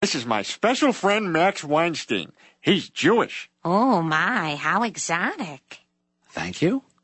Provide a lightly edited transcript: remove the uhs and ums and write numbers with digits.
This is my special friend Max Weinstein. He's Jewish. Oh, my, how exotic. Thank you.